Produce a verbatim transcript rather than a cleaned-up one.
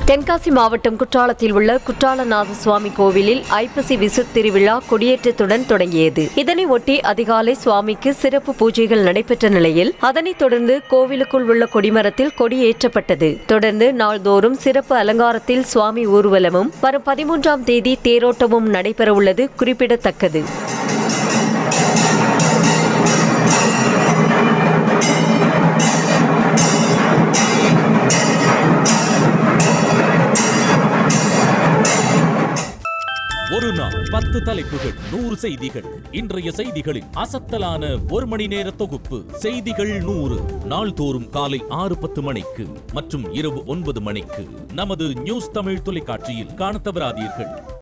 தென்காசி மாவட்டம் குற்றாலத்தில் உள்ள குற்றாலநாத சுவாமி கோவிலில் ஐப்பசி விசு திருவிழா கொடியேற்றத்துடன் தொடங்கியது. இதனை ஒட்டி அதிகாலை சுவாமிக்கு சிறப்பு பூஜைகள் நடைபெற்ற நிலையில் அதனைத் தொடர்ந்து கோவிலுக்குள் உள்ள கொடிமரத்தில் கொடியேற்றப்பட்டது. தொடர்ந்து நாள்தோறும் சிறப்பு அலங்காரத்தில் சுவாமி ஊர்வலமும் வரும் பதிமூன்றாம் தேதி தேரோட்டமும் நடைபெறவுள்ளது குறிப்பிடத்தக்கது. ஒரு நாள் பத்து தலைப்புகள், நூறு செய்திகள். இன்றைய செய்திகளின் அசத்தலான ஒரு மணி நேர தொகுப்பு செய்திகள் நூறு. நாள்தோறும் காலை ஆறு பத்து மணிக்கு மற்றும் இரவு ஒன்பது மணிக்கு நமது நியூஸ் தமிழ் தொலைக்காட்சியில் காணத் தவறாதீர்கள்.